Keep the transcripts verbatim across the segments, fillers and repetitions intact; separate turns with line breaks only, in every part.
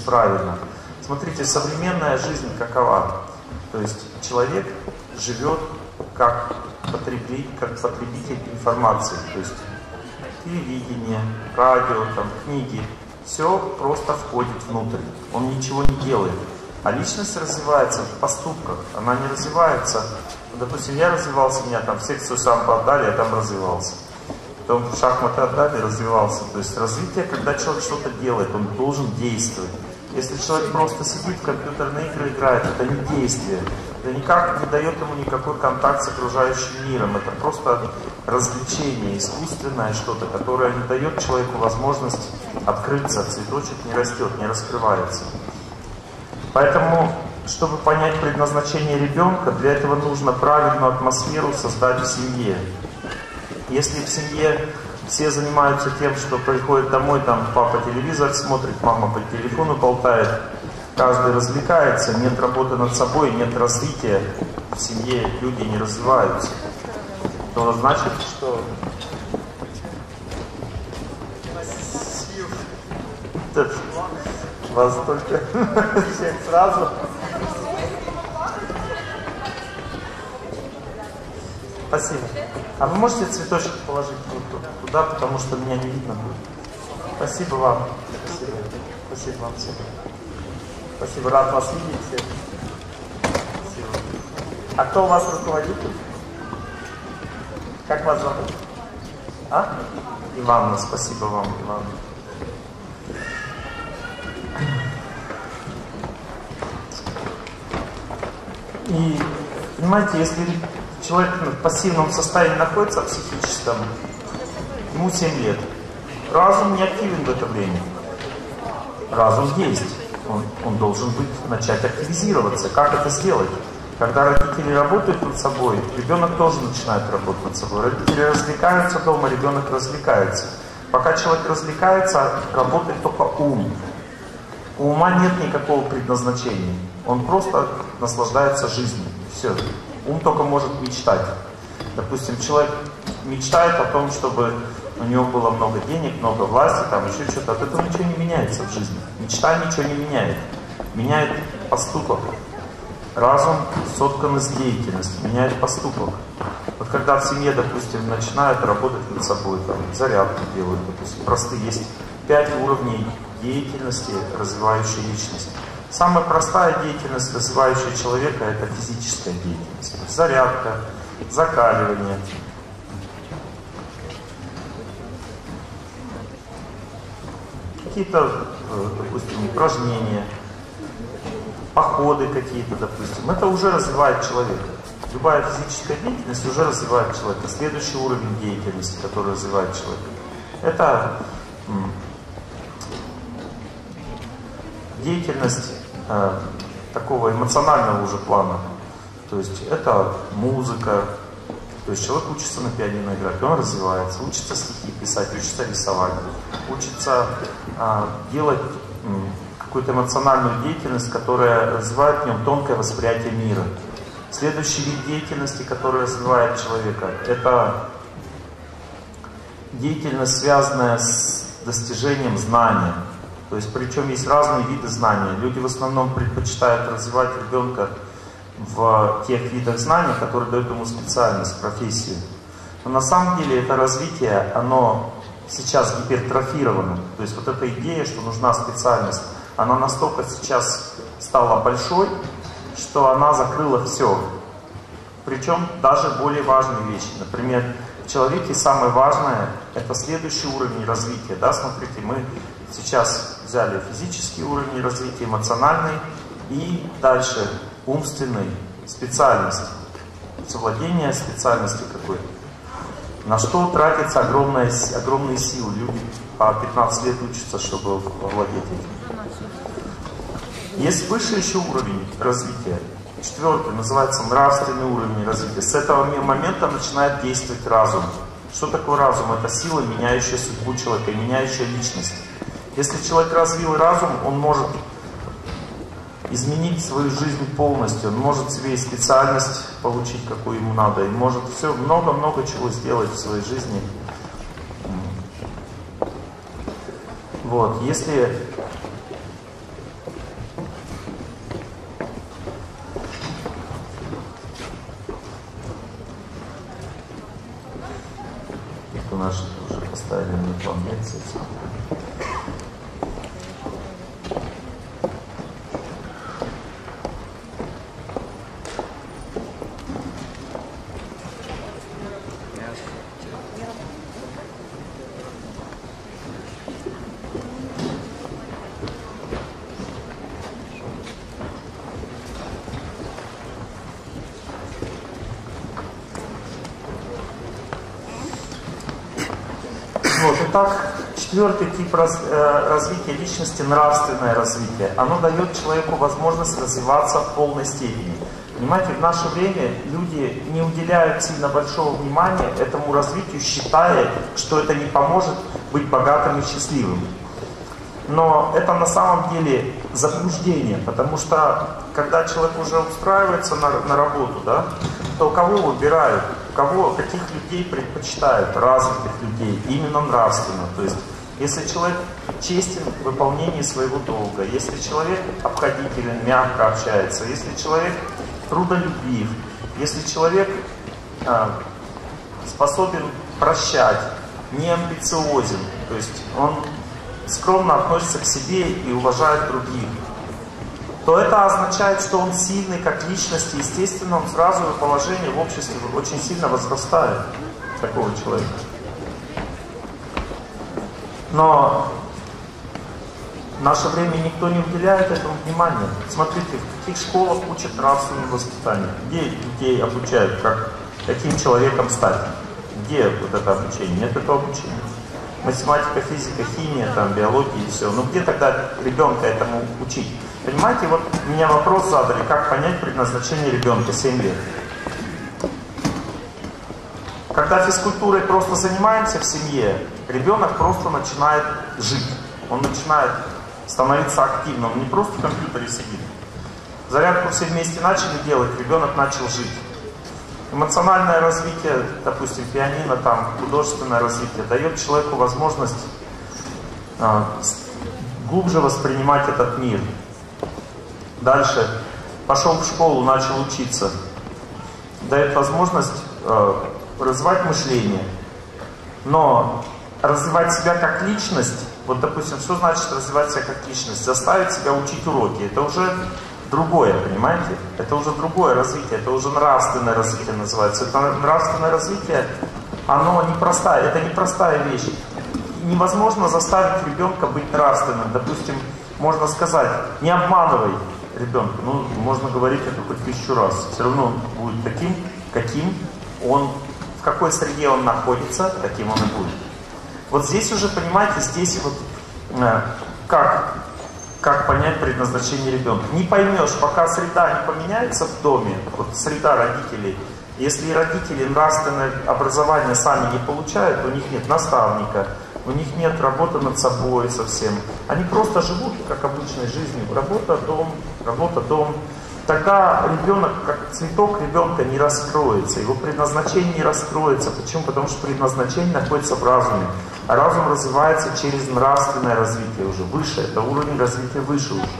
правильно. Смотрите, современная жизнь какова? То есть человек живет как потребитель, как потребитель информации. То есть телевидение, радио, там, книги. Все просто входит внутрь. Он ничего не делает. А личность развивается в поступках. Она не развивается. Допустим, я развивался, меня там в секцию самбо отдали, я там развивался. Потом в шахматы отдали, развивался. То есть развитие, когда человек что-то делает, он должен действовать. Если человек просто сидит в компьютерные игры играет, это не действие. Это никак не дает ему никакой контакт с окружающим миром. Это просто развлечение, искусственное что-то, которое не дает человеку возможность открыться. Цветочек не растет, не раскрывается. Поэтому, чтобы понять предназначение ребенка, для этого нужно правильную атмосферу создать в семье. Если в семье все занимаются тем, что приходит домой, там папа телевизор смотрит, мама по телефону болтает, каждый развлекается, нет работы над собой, нет развития, в семье люди не развиваются, то значит, что вас только всех сразу. Спасибо. А вы можете цветочек положить вот туда, потому что меня не видно будет. Спасибо вам. Спасибо. Спасибо вам всем. Спасибо, рад вас видеть всех. Спасибо. А кто у вас руководитель? Как вас зовут? А? Иванна, спасибо вам, Иванна. И, понимаете, если человек в пассивном состоянии находится, психическом, ему семь лет. Разум не активен в это время. Разум есть. Он, он должен быть, начать активизироваться. Как это сделать? Когда родители работают над собой, ребенок тоже начинает работать над собой. Родители развлекаются дома, ребенок развлекается. Пока человек развлекается, работает только ум. У ума нет никакого предназначения. Он просто наслаждается жизнью. Все. Ум только может мечтать. Допустим, человек мечтает о том, чтобы у него было много денег, много власти, там еще что-то. От этого ничего не меняется в жизни. Мечта ничего не меняет. Меняет поступок. Разум соткан из деятельности, меняет поступок. Вот когда в семье, допустим, начинают работать над собой, там, зарядку делают, допустим, простые, есть пять уровней деятельности, развивающей личность. Самая простая деятельность, развивающая человека, это физическая деятельность. Зарядка, закаливание. Какие-то, допустим, упражнения, походы какие-то, допустим. Это уже развивает человека. Любая физическая деятельность уже развивает человека. Следующий уровень деятельности, который развивает человека, это деятельность э, такого эмоционального уже плана. То есть это музыка. То есть человек учится на пианино играть, он развивается, учится стихи писать, учится рисовать, учится э, делать э, какую-то эмоциональную деятельность, которая развивает в нем тонкое восприятие мира. Следующий вид деятельности, который развивает человека, это деятельность, связанная с достижением знания. То есть, причем есть разные виды знаний. Люди в основном предпочитают развивать ребенка в тех видах знаний, которые дают ему специальность, профессию. Но на самом деле это развитие, оно сейчас гипертрофировано. То есть вот эта идея, что нужна специальность, она настолько сейчас стала большой, что она закрыла все. Причем даже более важные вещи. Например, в человеке самое важное — это следующий уровень развития. Да? Смотрите, мы сейчас взяли физический уровень развития, эмоциональный и дальше умственный, специальность, совладение специальностью какой-то. На что тратятся огромные, огромные силы. Люди по пятнадцать лет учатся, чтобы овладеть этим. Есть высший еще уровень развития. Четвертый называется нравственный уровень развития. С этого момента начинает действовать разум. Что такое разум? Это сила, меняющая судьбу человека, меняющая личность. Если человек развил разум, он может изменить свою жизнь полностью. Он может себе и специальность получить, какую ему надо. И может все, много-много чего сделать в своей жизни. Вот. Если поставили на план лекции. Вот, итак, четвертый тип раз, э, развития личности — нравственное развитие. Оно дает человеку возможность развиваться в полной степени. Понимаете, в наше время люди не уделяют сильно большого внимания этому развитию, считая, что это не поможет быть богатым и счастливым. Но это на самом деле заблуждение, потому что когда человек уже устраивается на, на работу, да, то кого выбирают? Кого, каких людей предпочитают? Развитых людей, именно нравственно. То есть, если человек честен в выполнении своего долга, если человек обходителен, мягко общается, если человек трудолюбив, если человек э, способен прощать, не амбициозен, то есть он скромно относится к себе и уважает других, то это означает, что он сильный как личность, и, естественно, он сразу его положение в обществе очень сильно возрастает, такого человека. Но в наше время никто не уделяет этому внимания. Смотрите, в каких школах учат нравственному воспитанию? Где детей обучают, как, каким человеком стать? Где вот это обучение? Нет этого обучения. Математика, физика, химия, там, биология и все. Ну где тогда ребенка этому учить? Понимаете, вот меня вопрос задали, как понять предназначение ребенка, семь лет. Когда физкультурой просто занимаемся в семье, ребенок просто начинает жить. Он начинает становиться активным, он не просто в компьютере сидит. Зарядку все вместе начали делать, ребенок начал жить. Эмоциональное развитие, допустим, пианино, там, художественное развитие, дает человеку возможность э, глубже воспринимать этот мир. Дальше пошел в школу, начал учиться. Дает возможность э, развивать мышление. Но развивать себя как личность, вот, допустим, что значит развивать себя как личность? Заставить себя учить уроки. Это уже другое, понимаете? Это уже другое развитие, это уже нравственное развитие называется. Это нравственное развитие, оно непростая, это непростая вещь. Невозможно заставить ребенка быть нравственным. Допустим, можно сказать, не обманывай ребенка. Ну, можно говорить это хоть тысячу раз. Все равно он будет таким, каким он, в какой среде он находится, таким он и будет. Вот здесь уже, понимаете, здесь вот э, как... Как понять предназначение ребенка? Не поймешь, пока среда не поменяется в доме, вот среда родителей. Если родители нравственное образование сами не получают, у них нет наставника, у них нет работы над собой совсем. Они просто живут как обычной жизнью. Работа, дом, работа, дом. Тогда ребенок, как цветок ребенка, не раскроется. Его предназначение не раскроется. Почему? Потому что предназначение находится в разуме. А разум развивается через нравственное развитие уже выше. Это уровень развития выше уже.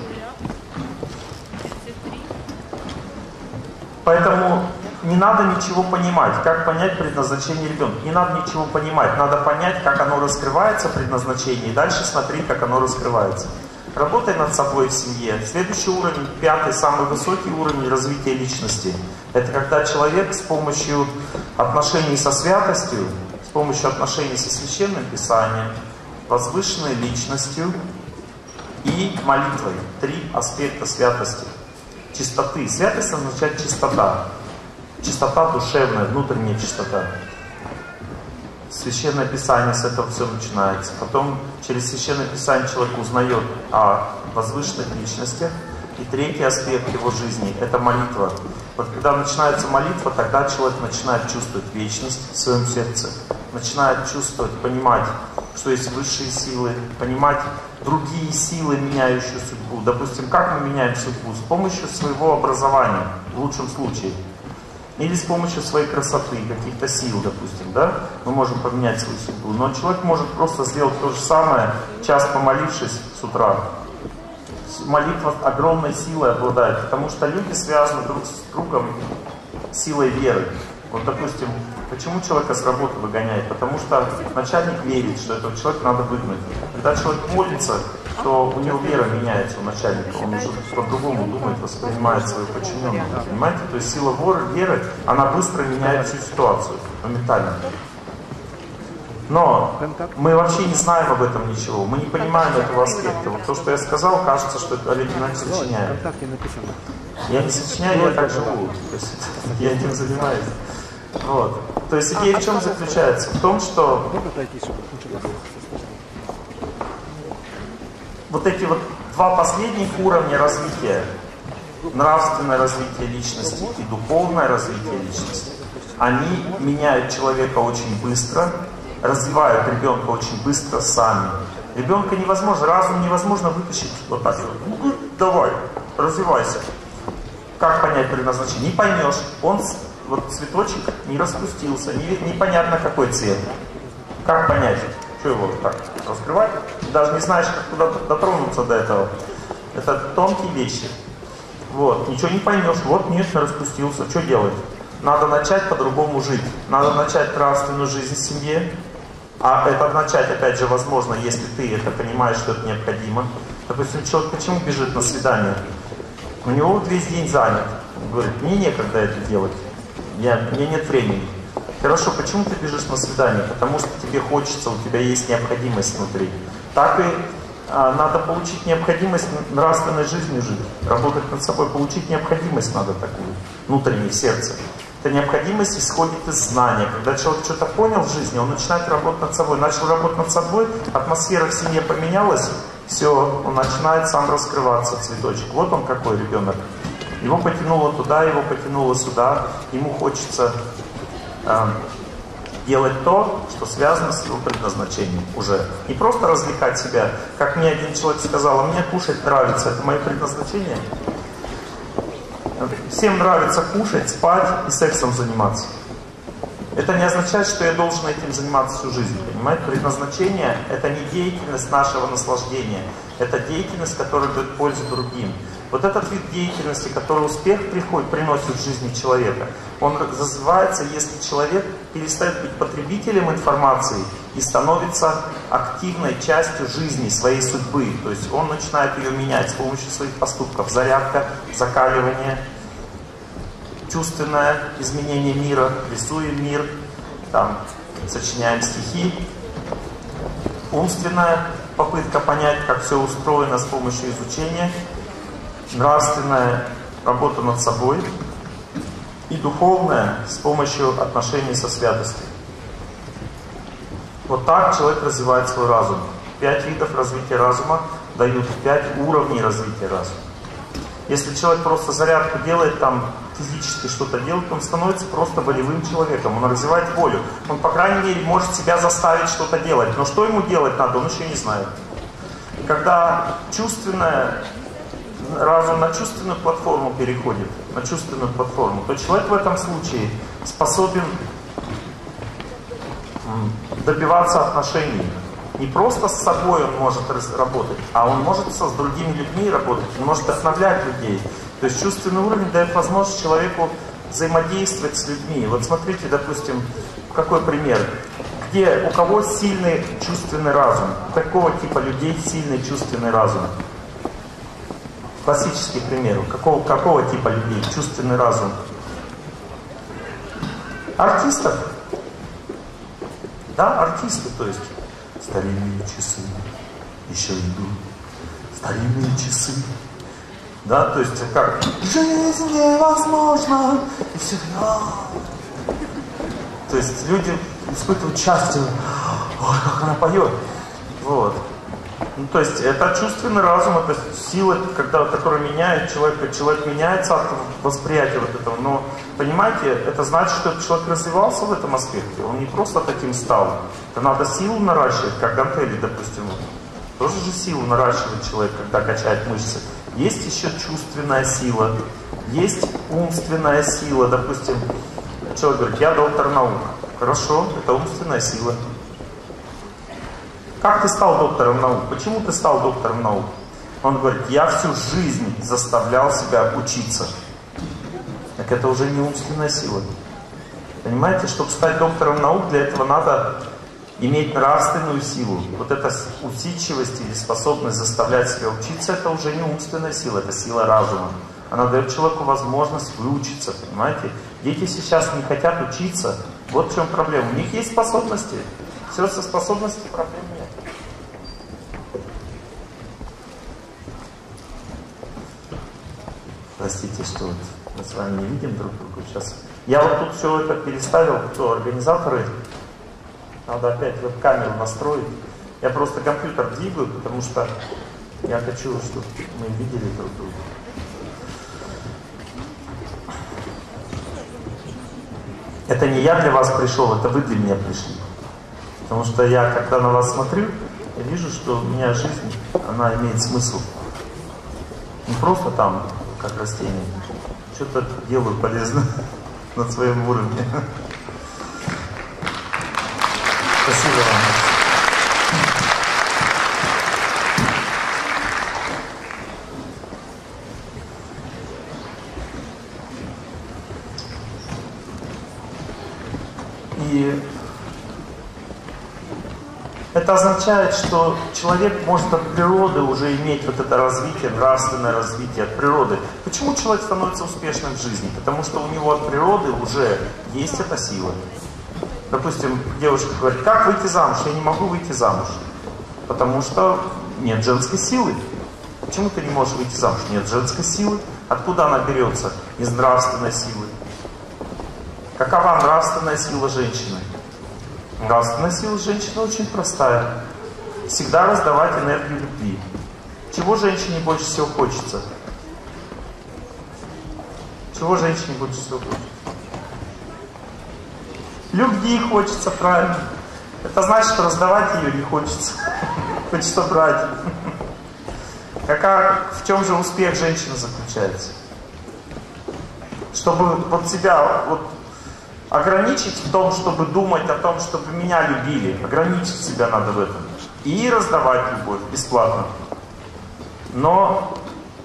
Поэтому не надо ничего понимать. Как понять предназначение ребенка? Не надо ничего понимать. Надо понять, как оно раскрывается, предназначение, и дальше смотреть, как оно раскрывается. Работай над собой в семье. Следующий уровень, пятый, самый высокий уровень развития личности. Это когда человек с помощью отношений со святостью, с помощью отношений со Священным Писанием, возвышенной личностью и молитвой. Три аспекта святости. Чистоты. Святость означает чистота. Чистота душевная, внутренняя чистота. Священное Писание, с этого все начинается. Потом через Священное Писание человек узнает о возвышенных личностях. И третий аспект его жизни – это молитва. Вот когда начинается молитва, тогда человек начинает чувствовать вечность в своем сердце. Начинает чувствовать, понимать, что есть высшие силы, понимать другие силы, меняющие судьбу. Допустим, как мы меняем судьбу? С помощью своего образования, в лучшем случае. Или с помощью своей красоты, каких-то сил, допустим, да, мы можем поменять свою судьбу. Но человек может просто сделать то же самое, час помолившись с утра. Молитва огромной силой обладает, потому что люди связаны друг с другом силой веры. Вот, допустим, почему человека с работы выгоняет? Потому что начальник верит, что этого человека надо выгнать. Когда человек молится, то у него вера меняется, у начальника. Он уже по-другому думает, воспринимает свою подчиненную. Понимаете? То есть сила веры, она быстро меняет всю ситуацию, моментально. Но мы вообще не знаем об этом ничего, мы не понимаем этого аспекта. Вот то, что я сказал, кажется, что это Олег Геннадьевич сочиняет. Я не сочиняю, я так живу. То есть я этим занимаюсь. Вот. То есть идея в чем заключается? В том, что вот эти вот два последних уровня развития, нравственное развитие личности и духовное развитие личности, они меняют человека очень быстро, развивают ребенка очень быстро сами. Ребенка невозможно, разум невозможно вытащить вот так вот. Ну, давай, развивайся. Как понять предназначение? Не поймешь. Он, вот цветочек не распустился, не, непонятно какой цвет. Как понять? Что его так раскрывать? Даже не знаешь, как туда дотронуться до этого. Это тонкие вещи. Вот, ничего не поймешь. Вот нет, распустился. Что делать? Надо начать по-другому жить. Надо начать нравственную жизнь в семье. А это начать, опять же, возможно, если ты это понимаешь, что это необходимо. Допустим, человек почему бежит на свидание? У него вот весь день занят. Он говорит, мне некогда это делать. Я, мне нет времени. Хорошо, почему ты бежишь на свидание? Потому что тебе хочется, у тебя есть необходимость внутри. Так и а, надо получить необходимость нравственной жизнью жить. Работать над собой, получить необходимость надо такую, внутреннее в сердце. Эта необходимость исходит из знания. Когда человек что-то понял в жизни, он начинает работать над собой. Начал работать над собой, атмосфера в семье поменялась, все, он начинает сам раскрываться, цветочек. Вот он какой ребенок. Его потянуло туда, его потянуло сюда. Ему хочется э, делать то, что связано с его предназначением уже. Не просто развлекать себя. Как мне один человек сказал, а мне кушать нравится, это мое предназначение. Всем нравится кушать, спать и сексом заниматься. Это не означает, что я должен этим заниматься всю жизнь. Понимаете? Предназначение — это не деятельность нашего наслаждения. Это деятельность, которая дает пользу другим. Вот этот вид деятельности, который успех приходит, приносит в жизни человека, он развивается, если человек перестает быть потребителем информации и становится активной частью жизни, своей судьбы. То есть он начинает ее менять с помощью своих поступков. Зарядка, закаливание, чувственное изменение мира, рисуем мир, там, сочиняем стихи. Умственная попытка понять, как все устроено с помощью изучения. Нравственная работа над собой. И духовная с помощью отношений со святостью. Вот так человек развивает свой разум. Пять видов развития разума дают пять уровней развития разума. Если человек просто зарядку делает, там физически что-то делает, он становится просто волевым человеком, он развивает волю. Он, по крайней мере, может себя заставить что-то делать. Но что ему делать надо, он еще не знает. И когда чувственное, разум на чувственную платформу переходит, на чувственную платформу, то человек в этом случае способен добиваться отношений. Не просто с собой он может работать, а он может с другими людьми работать, он может вдохновлять людей. То есть чувственный уровень дает возможность человеку взаимодействовать с людьми. Вот смотрите, допустим, какой пример. Где, у кого сильный чувственный разум? У какого типа людей сильный чувственный разум? Классический пример. У какого, какого типа людей чувственный разум? Артистов. Да, артисты, то есть. Старинные часы еще идут. Старинные часы. Да, то есть как? Жизнь невозможна. И все. То есть люди испытывают счастье. Ой, как она поет. Вот. Ну, то есть это чувственный разум, это сила, когда, которая меняет человека. Человек меняется от восприятия вот этого. Но, понимаете, это значит, что этот человек развивался в этом аспекте. Он не просто таким стал. Это надо силу наращивать, как гантели, допустим. Тоже же силу наращивает человек, когда качает мышцы. Есть еще чувственная сила, есть умственная сила. Допустим, человек говорит, я доктор наук. Хорошо, это умственная сила. Как ты стал доктором наук? Почему ты стал доктором наук? Он говорит, я всю жизнь заставлял себя учиться. Так это уже не умственная сила. Понимаете, чтобы стать доктором наук, для этого надо иметь нравственную силу. Вот эта усидчивость или способность заставлять себя учиться, это уже не умственная сила, это сила разума. Она дает человеку возможность выучиться, понимаете? Дети сейчас не хотят учиться. Вот в чем проблема. У них есть способности. Все со способностью проблем нет. Простите, что вот мы с вами не видим друг друга сейчас. Я вот тут все это переставил, кто организаторы. Надо опять веб-камеру настроить. Я просто компьютер двигаю, потому что я хочу, чтобы мы видели друг друга. Это не я для вас пришел, это вы для меня пришли. Потому что я, когда на вас смотрю, я вижу, что у меня жизнь, она имеет смысл. Не просто там, как растение. Что-то делаю полезно на своем уровне. Спасибо вам. И это означает, что человек может от природы уже иметь вот это развитие, нравственное развитие от природы. Почему человек становится успешным в жизни? Потому что у него от природы уже есть эта сила. Допустим, девушка говорит, как выйти замуж? Я не могу выйти замуж. Потому что нет женской силы. Почему ты не можешь выйти замуж? Нет женской силы. Откуда она берется? Из нравственной силы. Какова нравственная сила женщины? Нравственная сила женщины очень простая. Всегда раздавать энергию любви. Чего женщине больше всего хочется? Чего женщине больше всего хочется? Любви хочется, правильно. Это значит, что раздавать ее не хочется. Хочется брать. Какая, в чем же успех женщины заключается? Чтобы вот себя вот ограничить в том, чтобы думать о том, чтобы меня любили. Ограничить себя надо в этом. И раздавать любовь бесплатно. Но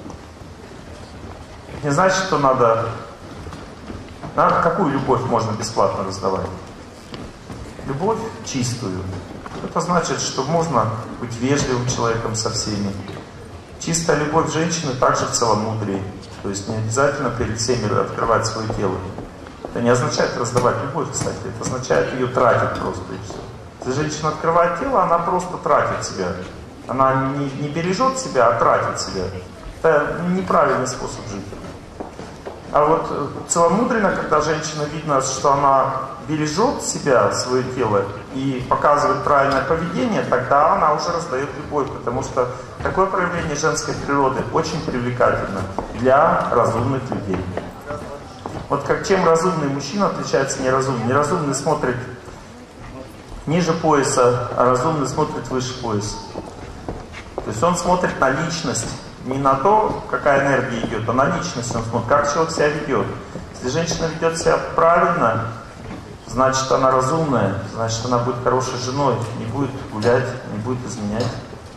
не значит, что надо... А какую любовь можно бесплатно раздавать? Любовь чистую. Это значит, что можно быть вежливым человеком со всеми. Чистая любовь женщины также в целомудрии. То есть не обязательно перед всеми открывать свое тело. Это не означает раздавать любовь, кстати. Это означает ее тратить просто и все. Если женщина открывает тело, она просто тратит себя. Она не, не бережет себя, а тратит себя. Это неправильный способ жить. А вот целомудренно, когда женщина видно, что она бережет себя, свое тело, и показывает правильное поведение, тогда она уже раздает любовь, потому что такое проявление женской природы очень привлекательно для разумных людей. Вот как чем разумный мужчина отличается неразумным. Неразумный смотрит ниже пояса, а разумный смотрит выше пояса. То есть он смотрит на личность. Не на то, какая энергия идет, а на личность он смотрит, как человек себя ведет. Если женщина ведет себя правильно, значит она разумная, значит она будет хорошей женой, не будет гулять, не будет изменять.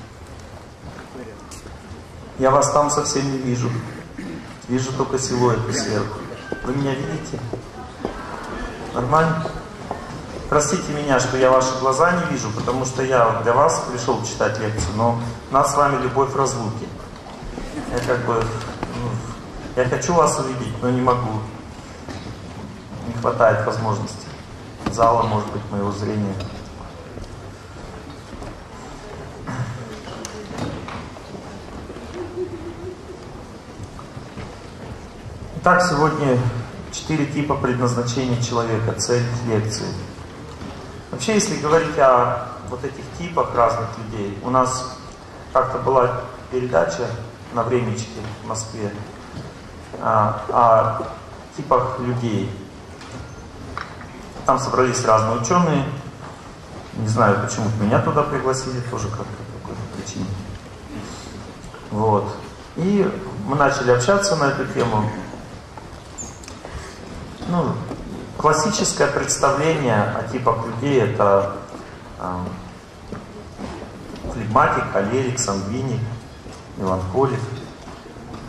Я вас там совсем не вижу. Вижу только силуэты сверху. Вы меня видите? Нормально? Простите меня, что я ваши глаза не вижу, потому что я для вас пришел читать лекцию, но у нас с вами любовь разлуки. Я как бы, ну, я хочу вас увидеть, но не могу. Не хватает возможности. Зала, может быть, моего зрения. Итак, сегодня четыре типа предназначения человека, цель лекции. Вообще, если говорить о вот этих типах разных людей, у нас как-то была передача на Времечке в Москве а, о типах людей. Там собрались разные ученые. Не знаю, почему меня туда пригласили, тоже как-то по какой-то причине. Вот. И мы начали общаться на эту тему. Ну, классическое представление о типах людей — это э, флегматик, холерик, сангвиник, меланхолик.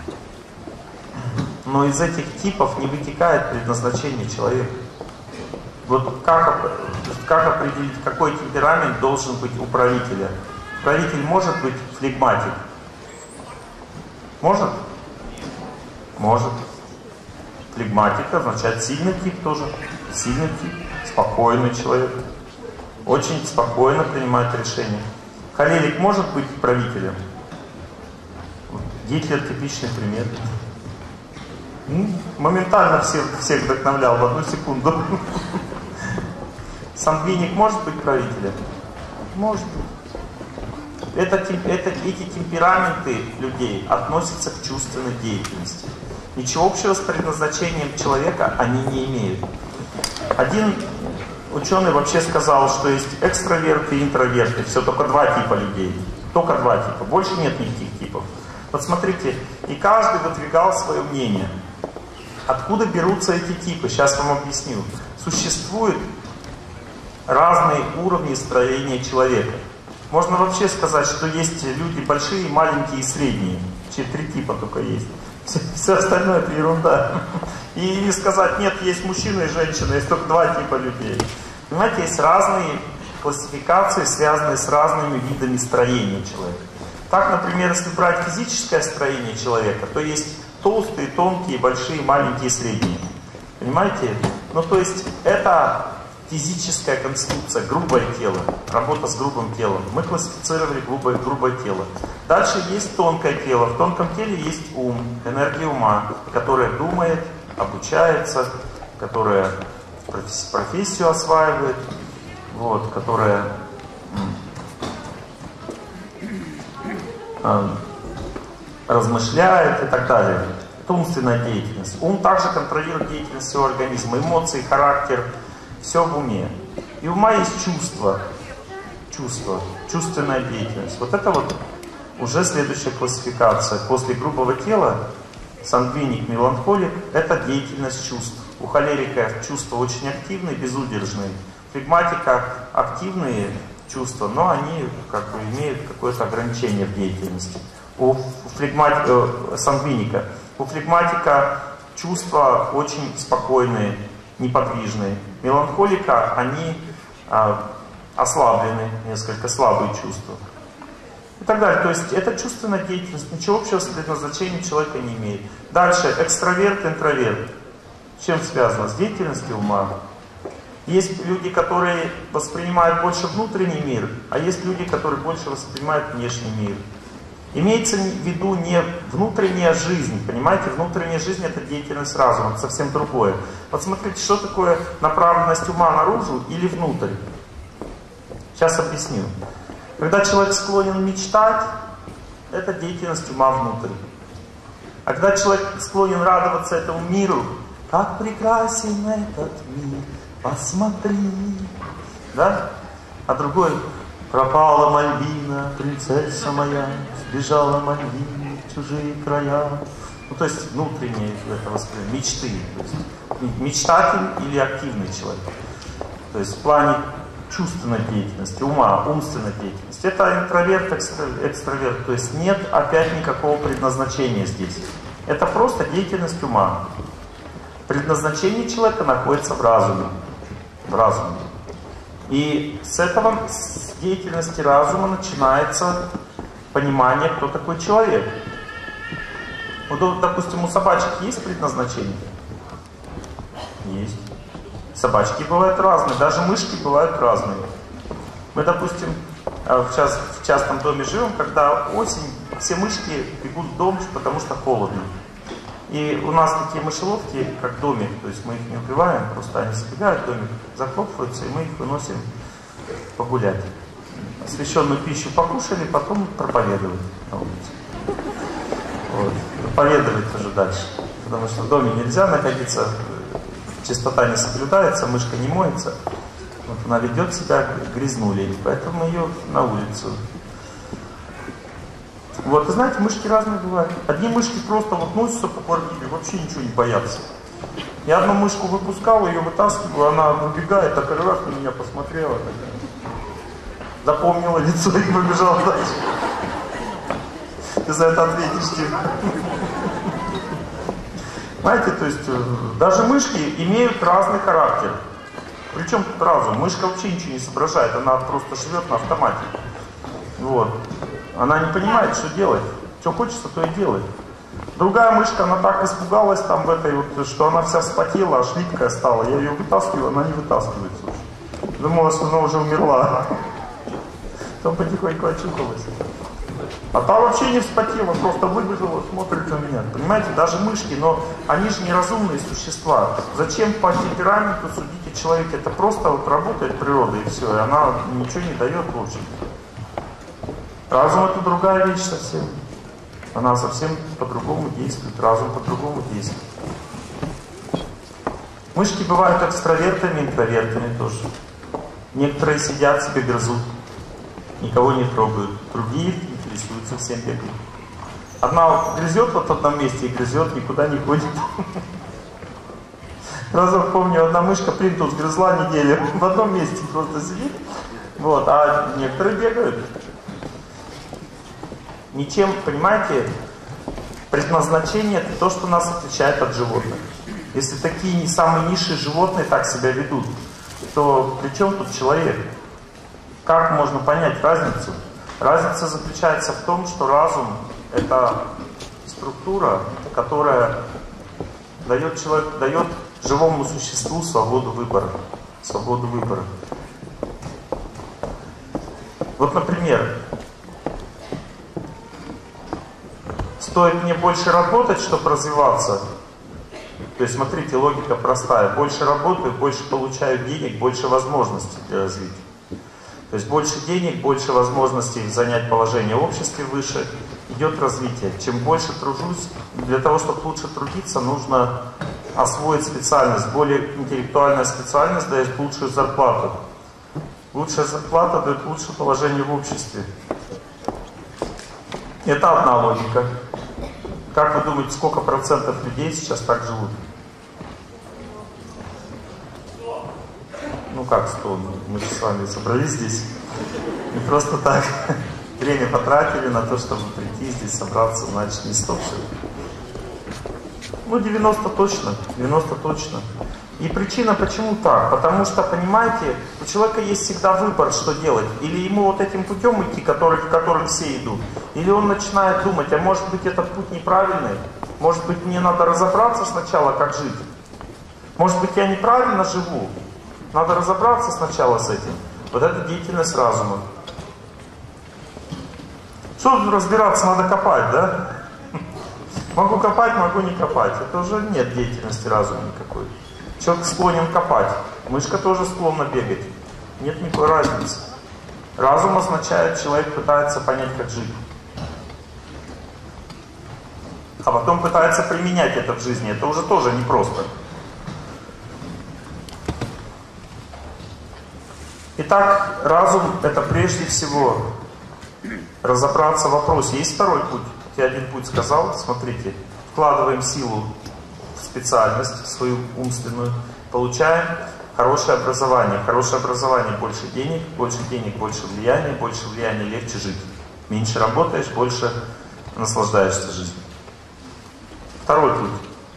Но из этих типов не вытекает предназначение человека. Вот как, как определить, какой темперамент должен быть у правителя? Правитель может быть флегматик? Может? Может. Флегматик означает сильный тип тоже. Сильный тип, спокойный человек. Очень спокойно принимает решения. Холерик может быть правителем? Гитлер типичный пример. Моментально всех, всех вдохновлял в одну секунду. Сангвиник может быть правителем? Может быть. Это, это, эти темпераменты людей относятся к чувственной деятельности. Ничего общего с предназначением человека они не имеют. Один ученый вообще сказал, что есть экстраверты и интроверты. Все, только два типа людей. Только два типа. Больше нет никаких типов. Вот смотрите, и каждый выдвигал свое мнение. Откуда берутся эти типы? Сейчас вам объясню. Существуют разные уровни строения человека. Можно вообще сказать, что есть люди большие, маленькие и средние. Все три типа только есть. Все, все остальное это ерунда. И сказать, нет, есть мужчина и женщина, есть только два типа людей. Понимаете, есть разные классификации, связанные с разными видами строения человека. Так, например, если брать физическое строение человека, то есть толстые, тонкие, большие, маленькие, средние. Понимаете? Ну, то есть это физическая конструкция, грубое тело, работа с грубым телом. Мы классифицировали грубое, грубое тело. Дальше есть тонкое тело. В тонком теле есть ум, энергия ума, которая думает, обучается, которая профессию осваивает, вот, которая э, размышляет и так далее. Это умственная деятельность. Ум также контролирует деятельность всего организма, эмоции, характер, все в уме. И у ума есть чувство, чувство, чувственная деятельность. Вот это вот уже следующая классификация. После грубого тела сангвиник, меланхолик — это деятельность чувств. У холерика чувства очень активные, безудержные. Флегматика активные чувства, но они как бы имеют какое-то ограничение в деятельности. У флегматика, э, сангвиника. У флегматика чувства очень спокойные, неподвижные. Меланхолика, они э, ослаблены, несколько слабые чувства. И так далее. То есть это чувственная деятельность, ничего общего с предназначением человека не имеет. Дальше, экстраверт, интроверт. С чем связано? С деятельностью ума. Есть люди, которые воспринимают больше внутренний мир, а есть люди, которые больше воспринимают внешний мир. Имеется в виду не внутренняя жизнь, понимаете? Внутренняя жизнь — это деятельность разума, это совсем другое. Вот смотрите, что такое направленность ума наружу или внутрь. Сейчас объясню. Когда человек склонен мечтать, это деятельность ума внутрь. А когда человек склонен радоваться этому миру, как прекрасен этот мир, посмотри. Да? А другой: пропала Мальвина, принцесса моя, сбежала Мальвина в чужие края. Ну, то есть внутреннее это восприятие, мечты. То есть мечтатель или активный человек. То есть в плане чувственной деятельности, ума, умственной деятельности. Это интроверт, экстраверт. То есть нет опять никакого предназначения здесь. Это просто деятельность ума. Предназначение человека находится в разуме. В разуме. И с этого, с деятельности разума начинается понимание, кто такой человек. Вот, допустим, у собачек есть предназначение? Есть. Собачки бывают разные, даже мышки бывают разные. Мы, допустим, сейчас в частном доме живем, когда осень, все мышки бегут в дом, потому что холодно. И у нас такие мышеловки, как домик, то есть мы их не убиваем, просто они забегают в домик, захлопываются, и мы их выносим погулять. Освященную пищу покушали, потом проповедовать на улице. Вот. Проповедовать тоже дальше. Потому что в доме нельзя находиться, чистота не соблюдается, мышка не моется. Вот она ведет себя грязнулей, поэтому ее на улицу. Вот, и знаете, мышки разные бывают. Одни мышки просто вот носятся по квартире, вообще ничего не боятся. Я одну мышку выпускал, ее вытаскиваю, она выбегает, так раз на меня посмотрела, такая, запомнила лицо и побежала дальше. Ты за это ответишь, тихо. Знаете, то есть даже мышки имеют разный характер. Причем тут разум? Мышка вообще ничего не соображает, она просто живет на автомате. Вот. Она не понимает, что делать. Что хочется, то и делает. Другая мышка, она так испугалась там в этой вот, что она вся вспотела, аж липкая стала. Я ее вытаскиваю, она не вытаскивается уже. Думала, что она уже умерла. Потом потихоньку очухалась. А та вообще не вспотела, просто выбежала, смотрит на меня. Понимаете, даже мышки, но они же неразумные существа. Зачем по темпераменту судить о человеке? Это просто вот работает природа и все, и она ничего не дает в общем. Разум — это другая вещь совсем. Она совсем по-другому действует, разум по-другому действует. Мышки бывают экстравертами, интровертами тоже. Некоторые сидят себе, грызут, никого не трогают. Другие интересуются, всем бегают. Одна грызет вот в одном месте и грызет, никуда не ходит. Разом помню, одна мышка плинтус грызла неделю, в одном месте просто сидит. Вот, а некоторые бегают. Ничем, понимаете, предназначение — это то, что нас отличает от животных. Если такие не самые низшие животные так себя ведут, то при чем тут человек? Как можно понять разницу? Разница заключается в том, что разум — это структура, которая дает, человек, дает живому существу свободу выбора. Свободу выбора. Вот, например, стоит мне больше работать, чтобы развиваться. То есть, смотрите, логика простая. Больше работаю, больше получаю денег, больше возможностей для развития. То есть, больше денег, больше возможностей занять положение в обществе выше, идет развитие. Чем больше тружусь, для того, чтобы лучше трудиться, нужно освоить специальность. Более интеллектуальная специальность дает лучшую зарплату. Лучшая зарплата дает лучшее положение в обществе. Это одна логика. Как вы думаете, сколько процентов людей сейчас так живут? Ну как сто? Мы же с вами собрались здесь. Не просто так. Время потратили на то, чтобы прийти здесь, собраться, значит не сто все. Ну девяносто точно. девяносто точно. И причина почему так? Потому что, понимаете, у человека есть всегда выбор, что делать. Или ему вот этим путем идти, который, в котором все идут. Или он начинает думать, а может быть этот путь неправильный? Может быть мне надо разобраться сначала, как жить? Может быть я неправильно живу? Надо разобраться сначала с этим. Вот это деятельность разума. Что тут разбираться, надо копать, да? Могу копать, могу не копать. Это уже нет деятельности разума никакой. Человек склонен копать. Мышка тоже склонна бегать. Нет никакой разницы. Разум означает, человек пытается понять, как жить. А потом пытается применять это в жизни. Это уже тоже непросто. Итак, разум — это прежде всего разобраться в вопросе. Есть второй путь. Я один путь сказал. Смотрите. Вкладываем силу в специальность, в свою умственную. Получаем хорошее образование. Хорошее образование — больше денег. Больше денег — больше влияния. Больше влияния — легче жить. Меньше работаешь, больше наслаждаешься жизнью. Второй путь.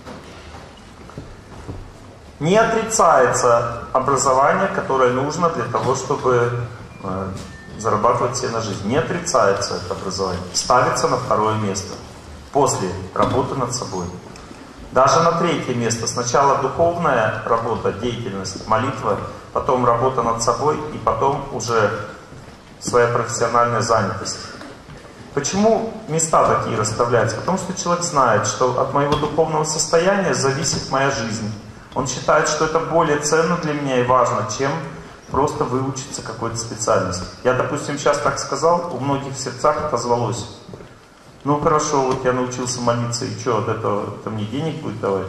Не отрицается образование, которое нужно для того, чтобы э, зарабатывать себе на жизнь. Не отрицается это образование. Ставится на второе место. После работы над собой. Даже на третье место. Сначала духовная работа, деятельность, молитва, потом работа над собой и потом уже своя профессиональная занятость. Почему места такие расставляются? Потому что человек знает, что от моего духовного состояния зависит моя жизнь. Он считает, что это более ценно для меня и важно, чем просто выучиться какой-то специальности. Я, допустим, сейчас так сказал, у многих в сердцах отозвалось. Ну хорошо, вот я научился молиться, и что, от этого это мне денег будет давать?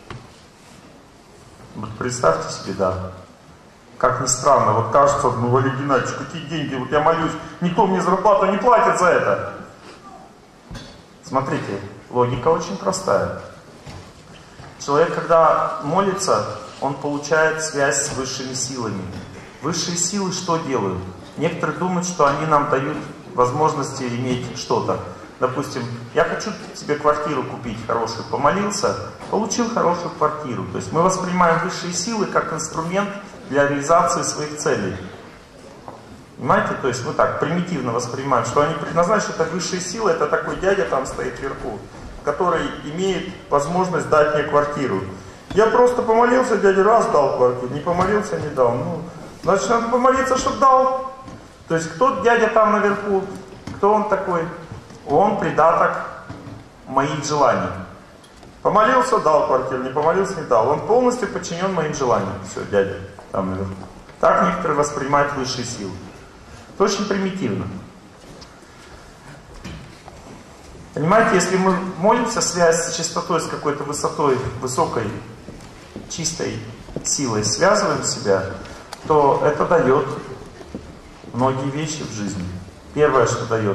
Вот представьте себе, да. Как ни странно, вот кажется, ну, Валерий Геннадьевич, какие деньги, вот я молюсь, никто мне зарплату не платит за это. Смотрите, логика очень простая. Человек, когда молится, он получает связь с высшими силами. Высшие силы что делают? Некоторые думают, что они нам дают возможности иметь что-то. Допустим, я хочу себе квартиру купить хорошую, помолился, получил хорошую квартиру. То есть мы воспринимаем высшие силы как инструмент для реализации своих целей. Понимаете? То есть мы так примитивно воспринимаем, что они предназначены, это высшие силы, это такой дядя там стоит вверху, который имеет возможность дать мне квартиру. Я просто помолился, дядя раз дал квартиру, не помолился, не дал. Ну, значит, надо помолиться, чтобы дал. То есть кто дядя там наверху, кто он такой? Он придаток моих желаний. Помолился, дал квартиру, не помолился, не дал. Он полностью подчинен моим желаниям. Все, дядя там наверху. Так некоторые воспринимают высшие силы. Это очень примитивно. Понимаете, если мы молимся, связь с чистотой, с какой-то высотой, высокой, чистой силой, связываем себя, то это дает многие вещи в жизни. Первое, что дает,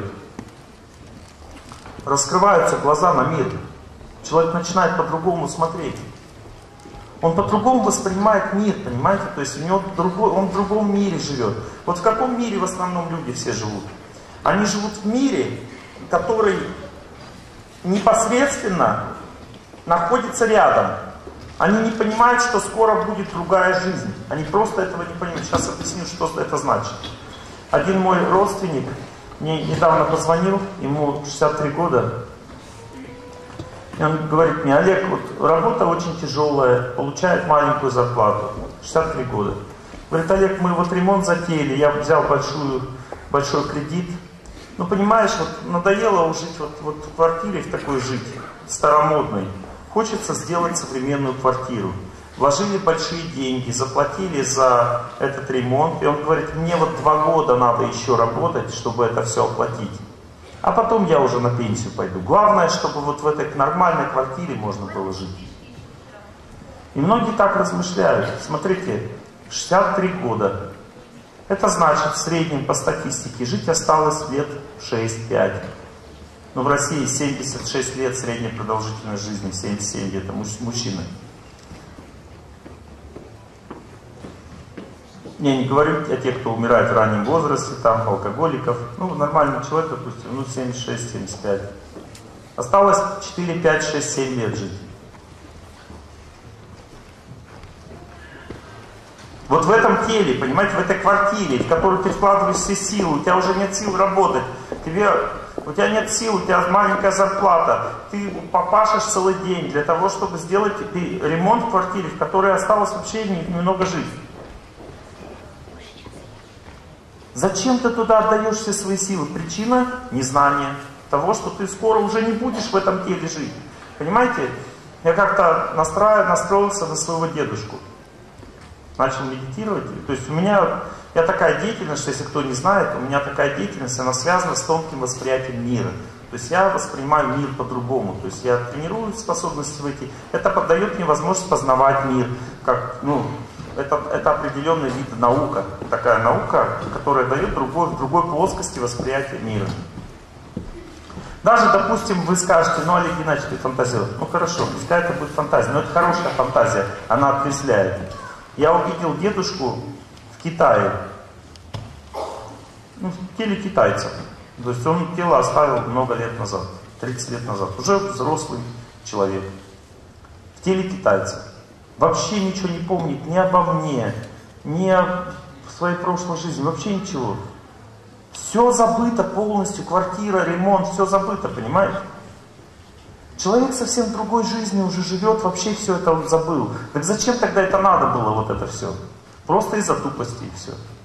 раскрываются глаза на мир. Человек начинает по-другому смотреть. Он по-другому воспринимает мир, понимаете? То есть у него другой, он в другом мире живет. Вот в каком мире в основном люди все живут? Они живут в мире, который непосредственно находится рядом. Они не понимают, что скоро будет другая жизнь. Они просто этого не понимают. Сейчас объясню, что это значит. Один мой родственник мне недавно позвонил, ему шестьдесят три года. И он говорит мне: Олег, вот работа очень тяжелая, получает маленькую зарплату, шестьдесят три года. Говорит: Олег, мы вот ремонт затеяли, я взял большую, большой кредит. Ну понимаешь, вот надоело уже вот, вот в квартире в такой жить, старомодной. Хочется сделать современную квартиру. Вложили большие деньги, заплатили за этот ремонт. И он говорит: мне вот два года надо еще работать, чтобы это все оплатить. А потом я уже на пенсию пойду. Главное, чтобы вот в этой нормальной квартире можно было жить. И многие так размышляют. Смотрите, шестьдесят три года. Это значит, в среднем по статистике жить осталось лет шесть-пять. Но в России семьдесят шесть лет средняя продолжительность жизни, семьдесят семь где-то мужчины. Я не говорю о тех, кто умирает в раннем возрасте, там, алкоголиков. Ну, нормальный человек, допустим, ну, семьдесят шесть — семьдесят пять. Осталось четыре, пять, шесть, семь лет жить. Вот в этом теле, понимаете, в этой квартире, в которую ты вкладываешь все силы, у тебя уже нет сил работать, тебе, у тебя нет сил, у тебя маленькая зарплата, ты попашешь целый день для того, чтобы сделать ремонт в квартире, в которой осталось вообще немного жить. Зачем ты туда отдаешь все свои силы? Причина – незнание того, что ты скоро уже не будешь в этом теле жить. Понимаете? Я как-то настроился на своего дедушку. Начал медитировать. То есть у меня, я такая деятельность, что если кто не знает, у меня такая деятельность, она связана с тонким восприятием мира. То есть я воспринимаю мир по-другому. То есть я тренирую способности в эти. Это поддает мне возможность познавать мир. Как, ну, это, это определенный вид наука. Такая наука, которая дает другой, в другой плоскости восприятие мира. Даже, допустим, вы скажете: ну, Олег Геннадьевич, ты фантазируешь. Ну хорошо, пускай это будет фантазия. Но это хорошая фантазия, она отрезвляет. Я увидел дедушку в Китае, ну, в теле китайца. То есть он тело оставил много лет назад, тридцать лет назад. Уже взрослый человек. В теле китайца. Вообще ничего не помнит ни обо мне, ни о своей прошлой жизни, вообще ничего. Все забыто полностью, квартира, ремонт, все забыто, понимаете? Человек совсем другой жизни уже живет, вообще все это он забыл. Так зачем тогда это надо было, вот это все? Просто из-за тупости и все.